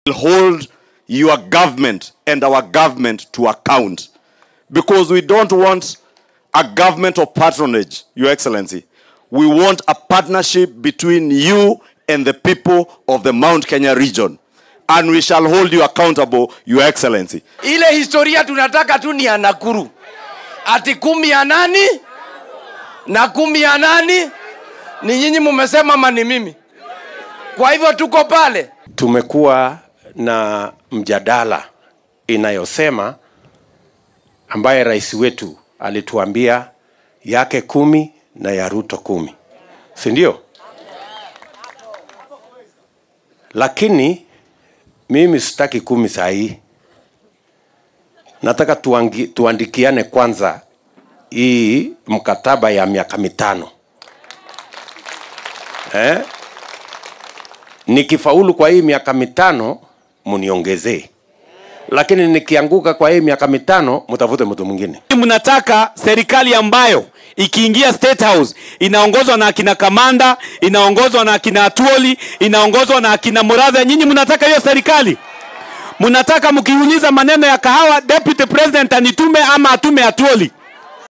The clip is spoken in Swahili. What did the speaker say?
Hold your government and our government to account, because we don't want a government of patronage, Your Excellency. We want a partnership between you and the people of the Mount Kenya region, and we shall hold you accountable, Your Excellency. Ile historia tunataka tu ni ya Nakuru. Ati 10 ya nani? Na 10 ya nani? Ni nyinyi mmesema mani mimi. Kwa hivyo tuko pale. Tumekuwa na mjadala inayosema ambaye rais wetu alituambia yake 10 na ya Ruto 10. Si ndio? Lakini mimi sitaki 10 saa hii. Nataka tuandikiane kwanza hii mkataba ya miaka 5. Nikifaulu kwa hii miaka 5 muniongezee. Lakini nikianguka kwa hii miaka 5 mtafute mtu mwingine. Mnataka serikali ambayo ikiingia State House inaongozwa na akina Kamanda, inaongozwa na akina Atuoli, inaongozwa na akina Muradha. Nyinyi mnataka hiyo serikali? Mnataka mkiuliza maneno ya kahawa Deputy President anitume ama atume Atuoli?